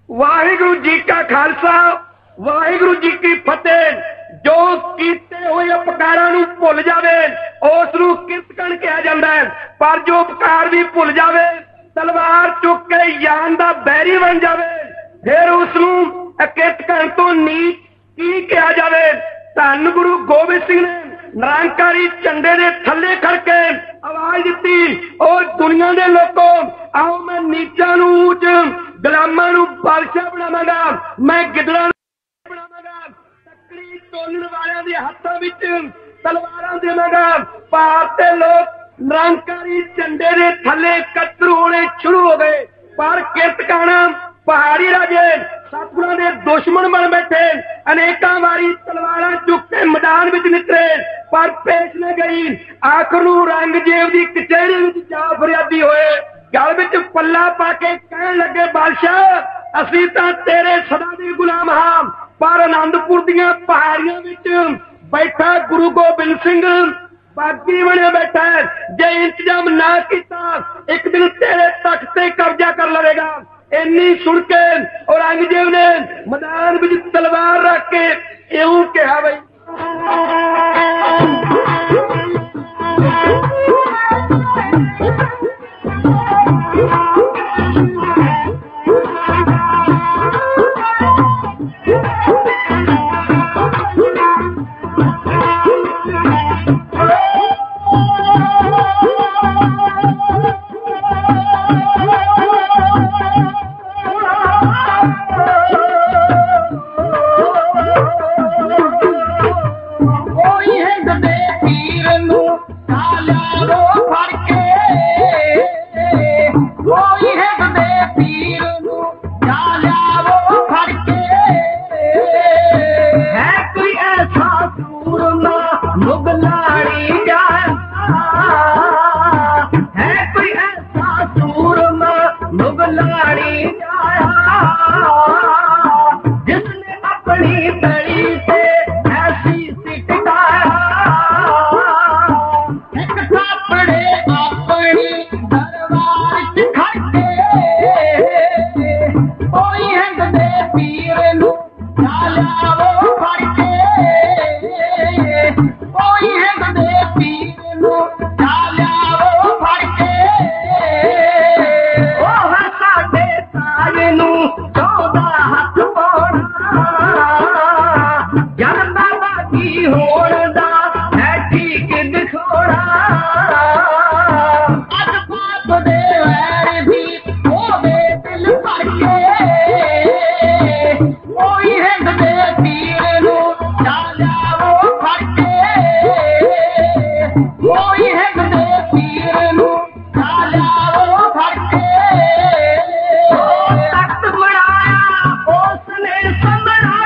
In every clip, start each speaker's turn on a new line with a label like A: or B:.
A: वाहिगुरु जी का खालसा वाहिगुरु जी की फतेह। जो कीते हुए उपकारां नूं भुल जावे उस नूं किरतकण कहा जांदा है, पर जो उपकार भी भुल जावे तलवार चुक के यान दा बैरी बन जावे फिर उस नूं किरतकण तो नीच की कहा जावे। धन गुरु गोबिंद सिंह ने निरंकारी झंडे दे थल्ले खड़ के आवाज दी, और दुनिया दे लोगों आओ मैं नीचा नूं ऊंच गुलामां नूं बादशाह बनावांगा, मैं गिदड़ां नूं बनावांगा, तकड़ी तोलण वालियां दे हत्थां विच तलवारां देवांगा। भारत दे लोग निरंकारी झंडे दे थल्ले कतरू होने शुरू हो गए, पर किरतकाना पहाड़ी राजे सतगुरां दे दुश्मन बन बैठे। अनेकां वारी तलवारां चुक के मैदान विच निकले पर पेश न गई। आखिर नूं औरंगजेब दी कचहरी विच जा फरियादी होए, गल विच पल्ला पा के कहण लगे, बादशाह असीं तां तेरे सदा दे गुलाम हां, पर आनंदपुर दीआं पहाड़ियां विच बैठा गुरु गोबिंद सिंह बागी बने बैठा है। जे इंतजाम ना किया एक दिन तेरे तख्त ते कब्जा कर लवेगा। इन्नी सुन के औरंगजेब ने मैदान में तलवार रख के यूं कहा, भाई तख्त बनाया उसने समरा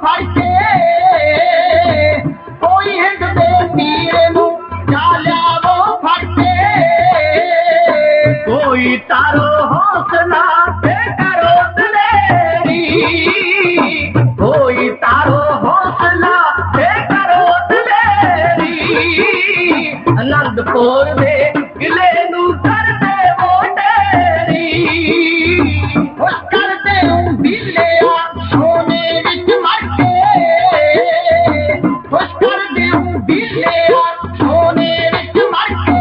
B: फड़ के कोई हिंद दे पीर नू जा लियावो फड़ के कोई तारो हौसला ते करो दलेरी कोई तारो हौसला ते करो दलेरी आनंदपुर दे किले नू कर दे वो तेरी खुश कर दे बिले सोने विच मर के खुश कर दे बिले सोने विच मर के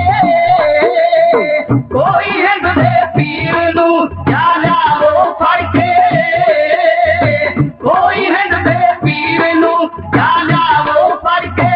B: कोई हिंद दे पीर नू जा लियावो फड़ के कोई हिंद दे पीर नू जा लियावो फड़ के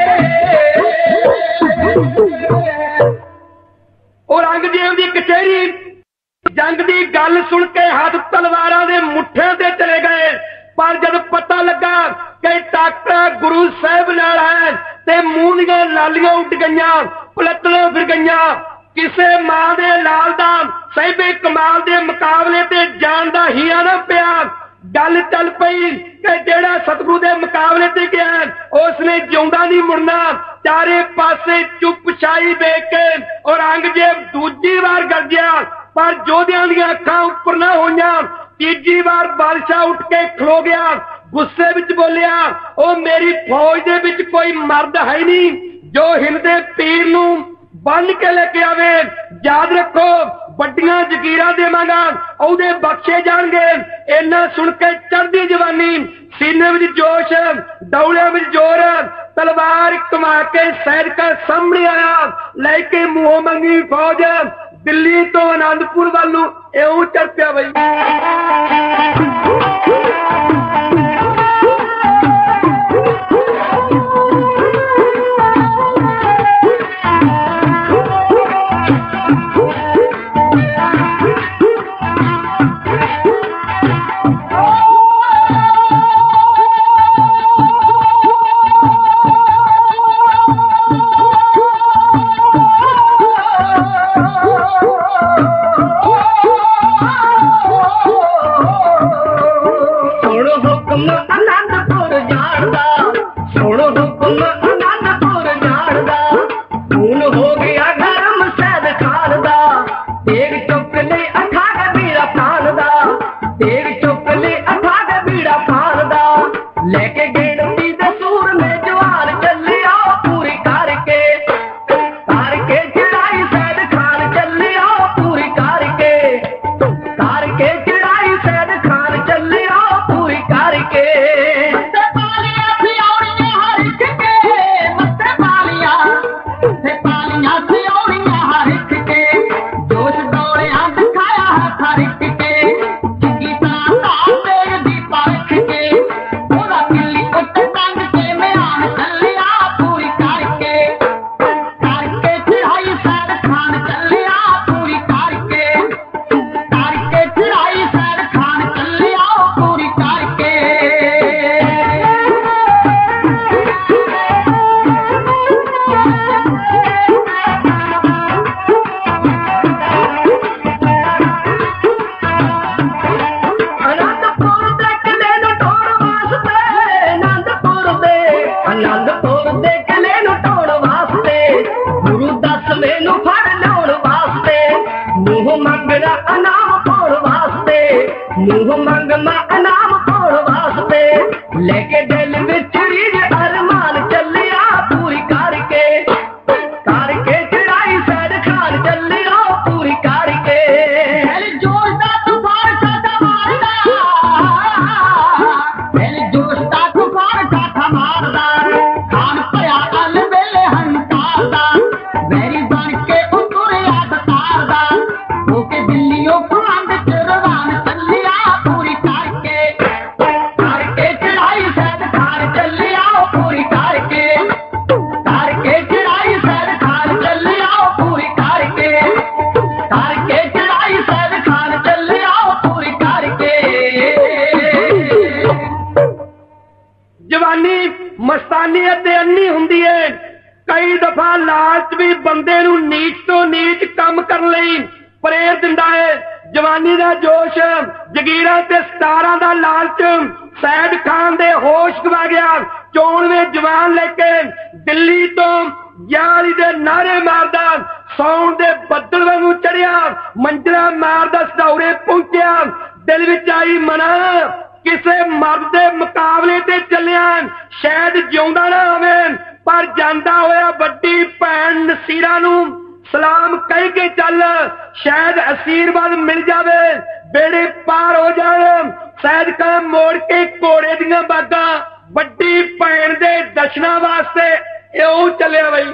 A: औरंगजेब दी कचहरी जंग दी गल सुन के हाथ तलवारां दे मुठ्ठियां ते चले गए पर जब पता लगा कि टाकरा गुरु साहब नाल है ते मूंह दियां लालियां उड गईयां पलटना फिर गईयां किसे मां दे लाल दा साहिबे कमाल दे मुकाबले ते जान दा हिया ना पिया गल चल पई कि जेड़ा सतगुरु दे मुकाबले ते गया उसने जिउंदा नहीं मुड़ना चारे पासे चुप छाई देख के औरंगजेब दूजी बार गरजिया पर जोधियां दी अखां उपर ना होईयां तीजी बार बादशाह उठ के खलो गया गुस्से विच बोलिया ओ मेरी फौज दे विच कोई मर्द है नहीं जो हिंद दे पीर नू बन के लेके आवे याद रखो ਵੱਡੀਆਂ ਜਗੀਰਾਂ ਦੇਵਾਂਗਾ ਉਹਦੇ ਬਖਸ਼ੇ ਜਾਣਗੇ ਇੰਨਾ ਸੁਣ ਕੇ ਚੜ੍ਹਦੀ ਜਵਾਨੀ ਸੀਨੇ ਵਿੱਚ ਜੋਸ਼ ਦੌੜਿਆਂ ਵਿੱਚ ਜ਼ੋਰ ਤਲਵਾਰ ਕਮਾ ਕੇ ਸੈਨਿਕਾਂ ਸਾਹਮਣੇ ਆਇਆ ਲੈ ਕੇ ਮੂੰਹੋਂ ਮੰਗੀ ਫੌਜ ਦਿੱਲੀ ਤੋਂ ਆਨੰਦਪੁਰ ਵੱਲ ਨੂੰ ਇਉਂ ਚੱਲ ਪਿਆ ਬਈ ਮਸਤਾਨੀਅਤ ਤੇ ਅੰਨੀ ਹੁੰਦੀ ਹੈ ਕਈ ਦਫਾ ਲਾਲਚ ਵੀ ਬੰਦੇ ਨੂੰ ਨੀਚ ਤੋਂ ਨੀਚ ਕੰਮ ਕਰਨ ਲਈ ਪ੍ਰੇਰ ਦਿੰਦਾ ਹੈ। ਜਵਾਨੀ ਦਾ ਜੋਸ਼, ਜਗੀਰਾਂ ਤੇ ਸਤਾਰਾਂ ਦਾ ਲਾਲਚ सैद खान दे होश गवा गया। चोण में जवान लेके दिल्ली तो यारी दे नारे मारदा सौण दे बदल वांगू चढ़िया, मंजरा मारदा सदौरे पहुंचिया। दिल विच आई मना किसे मर्द दे मुकाबले ते चलिया, शायद जिउंदा ना होवे पर जांदा होया वड्डी भैन नसीरा नू सलाम कह के चल, शायद आशीर्वाद मिल जावे, बेड़े पार हो जाए। सैद खान मोड़ के घोड़े दियां बागां वड्डी भैन दे दर्शनां वास्ते इउं चलिया बई।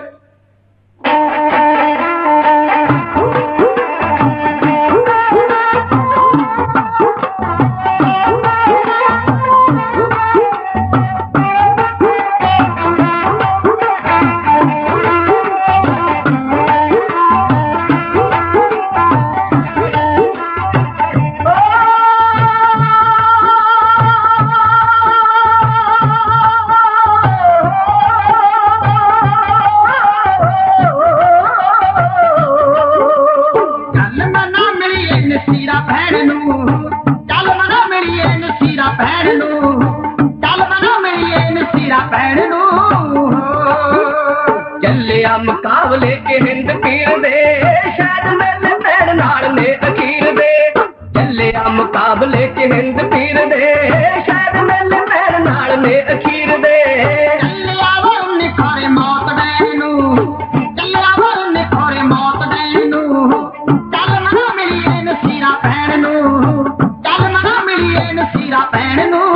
B: मुकाबले के हिंद पीर दे शायद मेरे भैन नाल ने अखीर दे, चले आ मुकाबले के हिंद पीर दे शायद मेरे भैन नाल ने अखीर दे। चले आवो निखारे मौत डैनू, चले आवो निखारे मौत डैनू, चल मना मिलिए नसीरा भैन नू, चल मना मिलिए नसीरा भैन नू।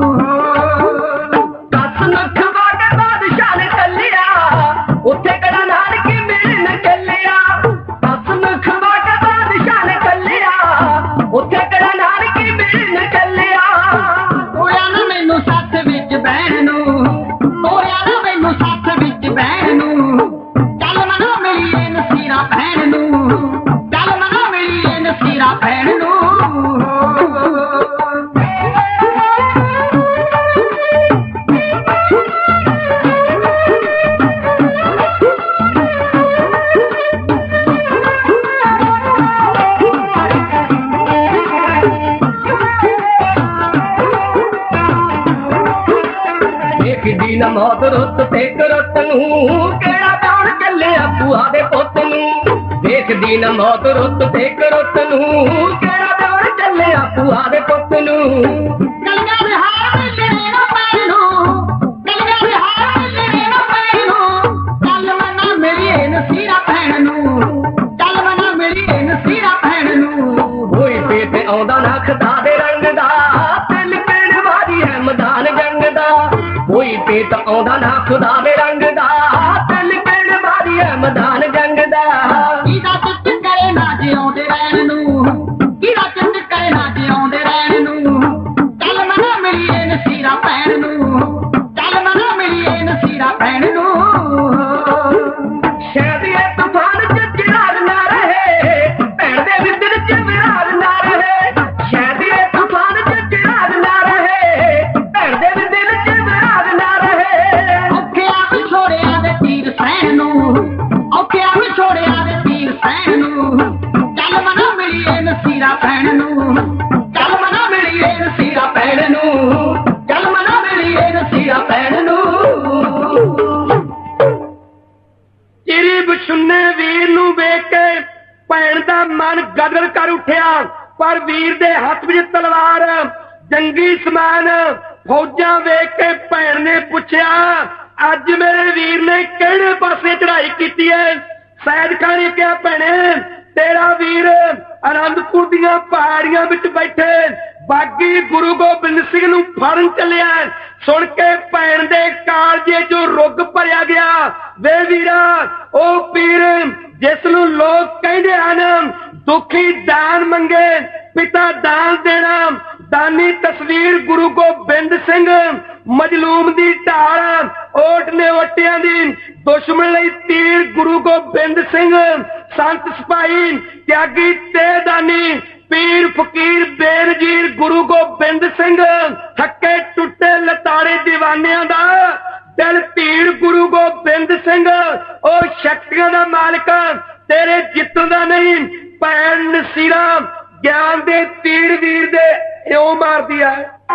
B: दस लख वाट बादशाह ने चलिया उत्थे मौत रुत ते करत नूं केड़ा जान चले भूआ दे पुत नूं, देखदी न मौत रुत ते करत नूं केड़ा जान चले भूआ दे पुत नूं। गलियां दे हार मिलने ना पैनू, गलियां दे हार मिलने ना पैनू, चल मना मेरी नसीरा भैन नूं, चल मना मेरी नसीरा भैन नूं। होई पेट आउंदा ना खदा दे रंग दा, दिल पीड़ वारी है मैदान जंग दा। कोई पेट आउंदा ना खुदा दे रंग दा, दिल पीड़ वारी है मैदान जंग दा। कीदा चित करे ना जिउंदे रहण नूं, कीदा चित करे ना जिउंदे रहण नूं, चल मना मिलिए नसीरा भैन नूं, चल मना मिलिए नसीरा भैन नूं। शायद ये तूफान च चिराग ना रहे, भैन दे भी दिल च विराग ना रहे, शायद ये तूफान च चिराग ना रहे, भैन दे भी दिल च विराग ना रहे। औखे आप छोड़िया दे तीर सैन नूं, औखे आप छोड़िया दे तीर सैन नूं, चल मना मिलिए नसीरा भैन नूं, चल मना मिलिए नसीरा भैन नूं, चल मना मिलिए नसीरा भैन नूं।
A: चिरी बछुन्ने वीर नू वेख के भैन दा मन गदर कर उठिया, पर वीर दे हथ विच तलवार जंगी समान। फौजां वेख के भैन ने पुछया अज मेरे वीर ने किहड़े पासे चढ़ाई कीती है। सैद खान ने कहा भैणे तेरा वीर आनंदपुर दीआं पहाड़ियां विच बैठे बागी गुरु गोबिंद सिंह नूं फड़न चलिया। सुन के भैन दे कालजे चों रुग भरिया गया। वे वीरा ओ पीर जिस नूं लोग कहंदे हन दुखी दान मंगे पिता दान देना, दानी तस्वीर गुरु गोबिंद सिंह मजलूम दी ढाल ओट ने वटियां दी दुश्मन लई तीर गुरु गोबिंद सिंह संत सिपाही त्यागी ते दानी पीर फकीर बेनजीर गुरु गोबिंद सिंह थके टुटे लताड़े दीवानियां दा दिल पीर गुरु गोबिंद सिंह ओ शक्तियां दा मालिक तेरे जितन दा नहीं। भैन नसीरा ज्ञान दे तीर वीर दे इउं मार दिया।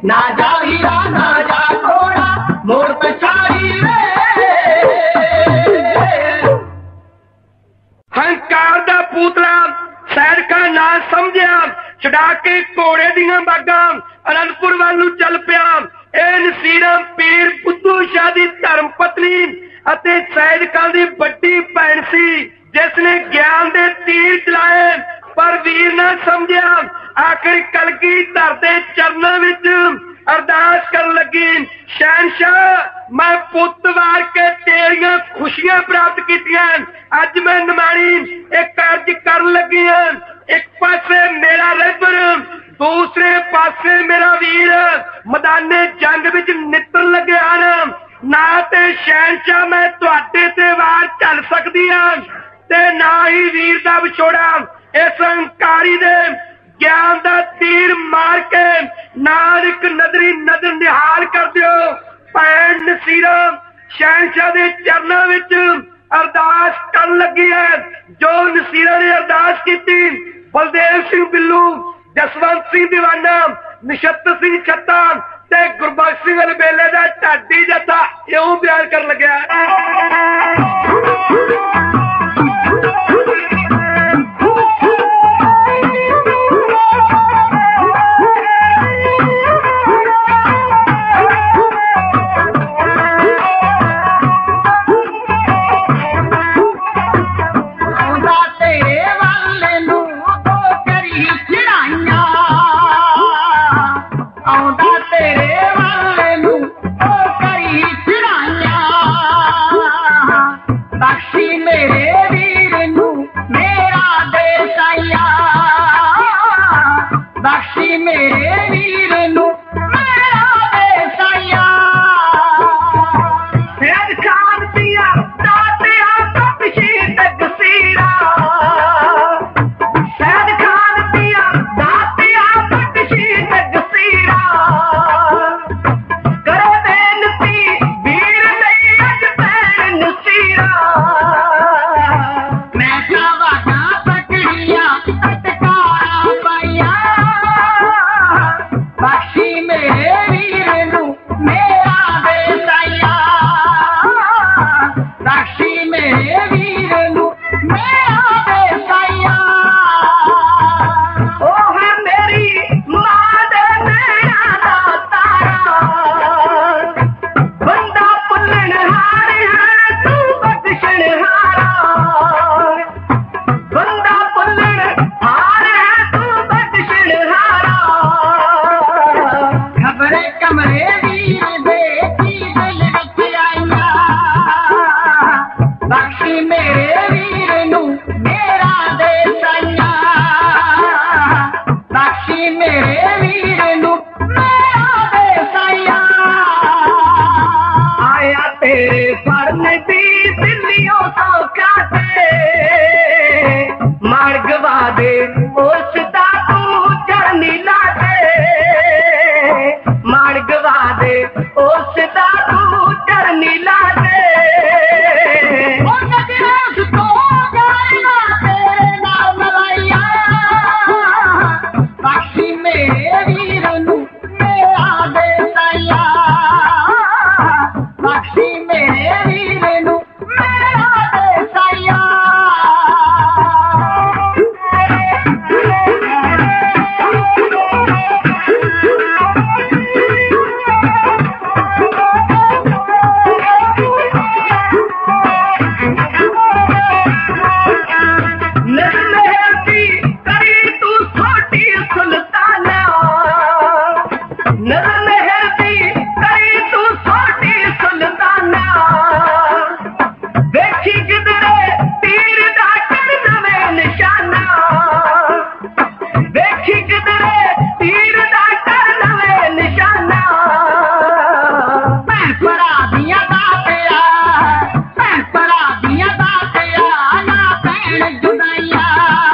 B: ना जा हीरा ना जा घोड़ा मोर पछाड़ी वे।
A: हंकार दा पूतला सैद खान ना समझिया छड़ा के घोड़े दियां बागां अनंदपुर वाल नूं चल पिया। ਇਹ ਨਸੀਰਾਂ ਪੀਰ ਬੁੱਧੂ ਸ਼ਾਹ ਦੀ ਧਰਮ ਪਤਨੀ ਅਤੇ ਸੈਦ ਖਾਨ ਦੀ ਵੱਡੀ ਭੈਣ ਸੀ, ਜਿਸ ਨੇ ਗਿਆਨ ਦੇ ਤੀਰ ਚਲਾਏ ਪਰ ਵੀਰ ਨਾ ਸਮਝਿਆ। ਆਖਿਰ ਕਲਗੀਧਰ ਦੇ ਚਰਨਾਂ ਵਿੱਚ ਅਰਦਾਸ ਕਰਨ ਲੱਗੀ, ਸ਼ਹਿਨशाह मैं पुत वार के तेरियां खुशियां प्राप्त कीतियां, अज मैं निमाणी एक कर्ज कर लगी हां। एक पासे मेरा रहबर दूसरे पासे मेरा वीर मैदाने जंग विच नितन लगे हन। ना ते शहनशाह मैं तुहाडे ते वार चल सकदी हां ते ना ही वीर दा विछोड़ा। इस हंकारी दे ज्ञान दा तीर मार के नाल एक नजरी नजर निहाल कर दिओ। भैन नसीरा शहनशाह दे चरनां विच अरदास कर लगी है। जो नसीरा ने अरदास की बलदेव सिंह बिल्लू, जसवंत सिंह दीवाना, निशत्तर सिंह छत्ता ते गुरबख्श सिंह अलबेले दा ढाडी जत्था इउं बयान कर लग्या।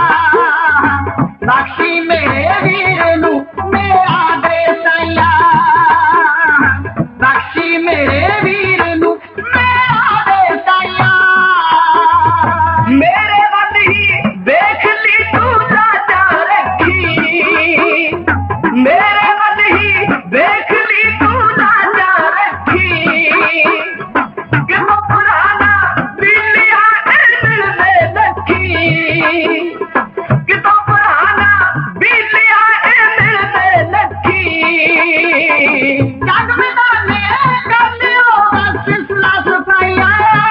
B: बख्शी मेरे वीर नू मेरा दे सैया। देख ली तू राजा रखी कि वो पुराना बिल्लिया मिलने लखी कि तो पुराना बिल्लिया मिलने लखी जग में डाले कर लियो सिलसिला सफाइया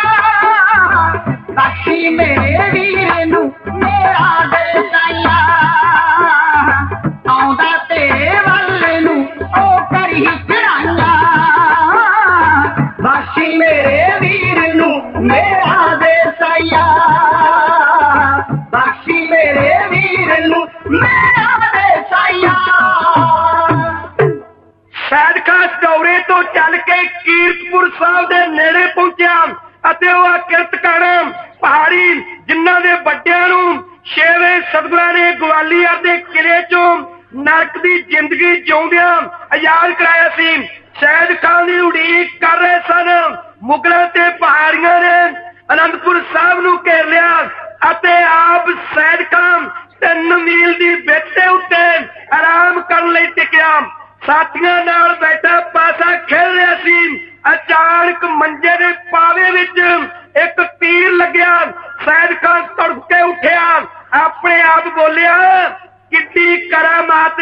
B: बख्शी मेरे वीर नू मेरा दिल साइया आउंदा ते वल्ले नू ओ करी चढ़ाइया बख्शी मेरे वीर नू मेरा दिल साइया बख्शी मेरे वीर नू मेरा दिल साइया।
A: सैयद खां दौरे तो चल के कीरतपुर साहब दे नेड़े पहुंचा ਅਤੇ ਉਹ ਕਿਰਤਕਣ ਪਹਾੜੀ ਜਿਨ੍ਹਾਂ ਦੇ ਵੱਡਿਆਂ ਨੂੰ ਛੇਵੇਂ ਸਤਿਗੁਰਾਂ ਨੇ ਗਵਾਲੀਅਰ ਦੇ ਕਿਲੇ ਚੋਂ ਨਰਕ ਦੀ ਜ਼ਿੰਦਗੀ ਜਿਉਂਦਿਆਂ ਆਜ਼ਾਦ ਕਰਾਇਆ ਸੀ। ਸੈਦ ਖਾਨ ਦੀ ਉਡੀਕ ਕਰ ਰਹੇ ਸਨ। ਮੁਗਲਾਂ ਤੇ ਪਹਾੜੀਆਂ ਨੇ ਅਨੰਦਪੁਰ ਸਾਹਿਬ ਨੂੰ ਘੇਰ ਲਿਆ ਅਤੇ ਆਪ ਸੈਦ ਖਾਨ 3 ਮੀਲ ਦੀ ਬਿੱਟ ਉੱਤੇ ਆਰਾਮ ਕਰਨ ਲਈ ਟਿਕਿਆ। ਸਾਥੀਆਂ ਨਾਲ ਬੈਠਾ ਪਾਸਾ ਖੇਡ ਰਿਹਾ ਸੀ। अचानक मंजे दे पावे विच एक तीर लग्या। सैयद खान तड़प के उठिया, अपने आप बोलिया किड्डी करामात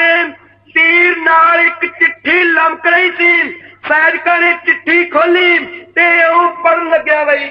A: तीर नाल एक चिट्ठी लमक रही थी। सैयद खान ने चिट्ठी खोली ते ओह पढ़न लग्या बई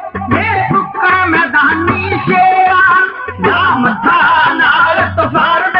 B: मैदानी शेरा नाम था नाल तूफान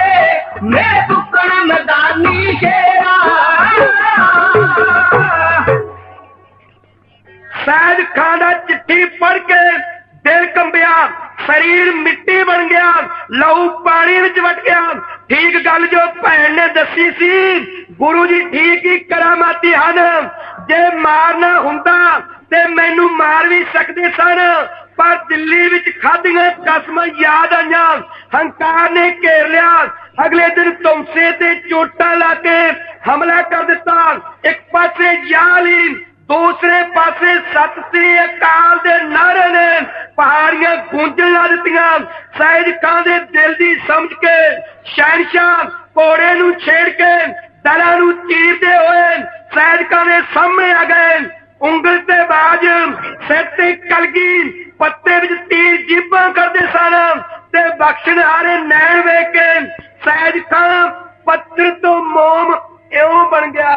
A: गया, शरीर मिट्टी बन गया, लहू पानी विच वट गया। ठीक गल जो भैन ने दसी सी, गुरु जी ठीक ही करामाती हन। जे मारना हुंदा ते मैनू मार भी सकते सन, पर दिल्ली विच खादियां कसमां याद आईयां। हंकार ने घेर लिया। अगले दिन तुमसे ते चोटां ला के हमला कर दिता। एक पासे जालिम, दूसरे पासे सत श्री अकाल दे नारे ने पहाड़ियां गूंजन ला दित्तियां। सैयद खान दे दिल दी समझ के शहनशाह घोड़े नूं छेड़ के दलां नूं चीरदे होए सैयद खान दे सामने आ गए। उंगल ते बाज, सिर ते कलगी, पत्ते विच तीर जीबां करदे सन ते बख्शणहारे नैन वेख के सैयद खान पत्थर तो मोम इउं बन गया।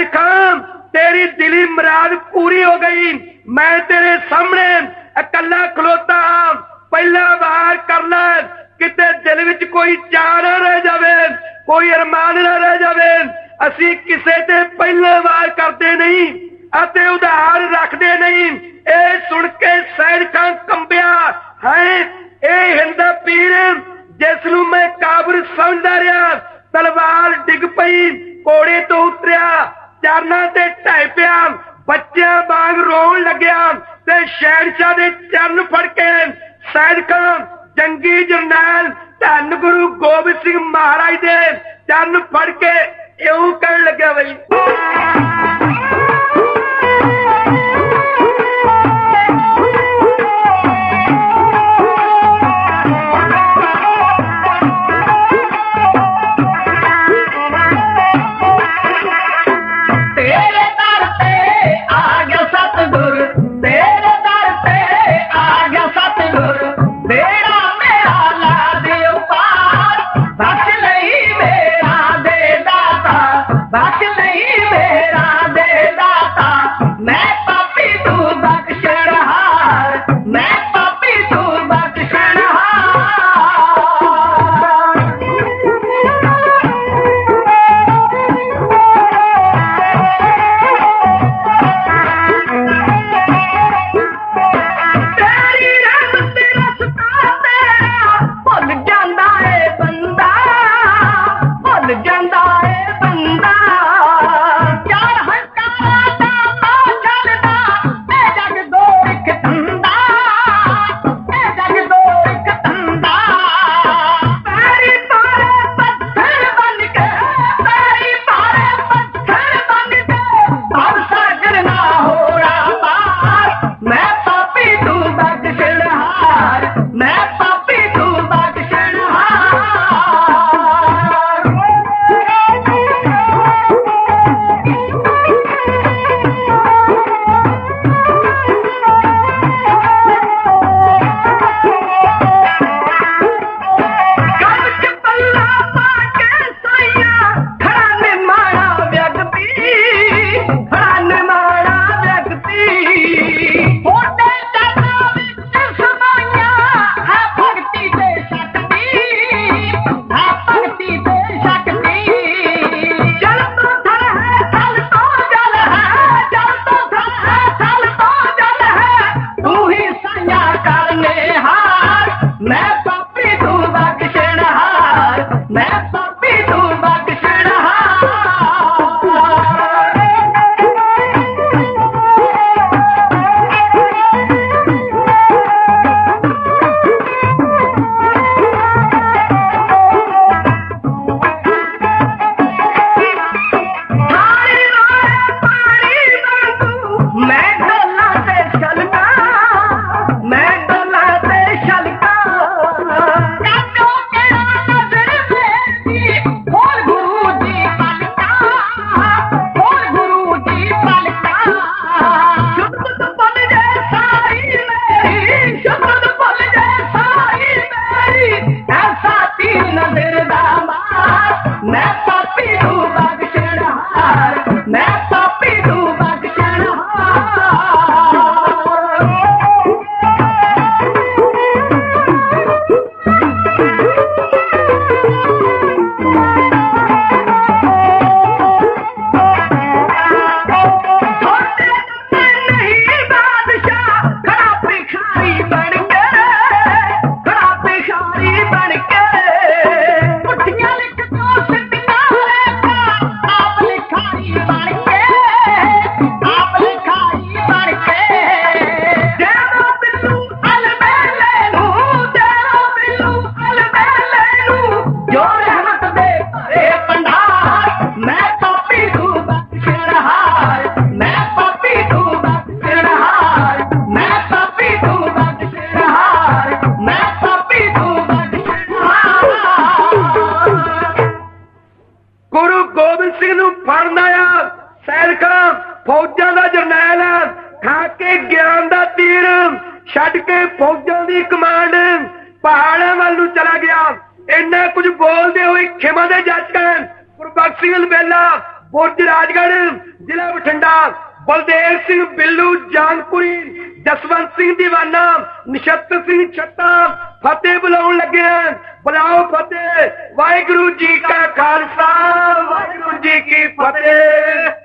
A: सैद खान तेरी दिली मुराद पूरी हो गई। मैं तेरे सामने अकला खलोता हाँ, पहला वार कर ले, किते दिल विच कोई चाह ना रह जावे, कोई अरमान ना रह जावे। असी किसे ते पहला वार करते नहीं अते उधार रखते नहीं। ए सुन के सैद खान कंबिया है, ए हिंदा पीर जिसनू मैं काबुल समझदा रहा, तलवार डिग पई, घोड़े तो उतरिया, चरना ते ढह पिया, बच्चियां वांग रोन लग्या ते शहनशाह दे चरण फड़ के सैद खान जंगी जरनैल धन गुरु गोबिंद सिंह महाराज दे चरण फड़ के इउं कहण लग्या बई छड्ड के फौजां दी कमांड पहाड़ां वल नूं चला गया। इन्ना कुछ बोलदे होए खिमा दे जज गुरबख्श सिंह अलबेला बुर्ज राजगढ़ जिला बठिंडा बलदेव सिंह बिल्लू जानपुरी जसवंत सिंह दीवाना नछत्र सिंह छत्ता फतेह बुलाउण लगे हैं। बुलाओ फतेह। वाहिगुरू जी का खालसा वाहिगुरू जी की फतेह।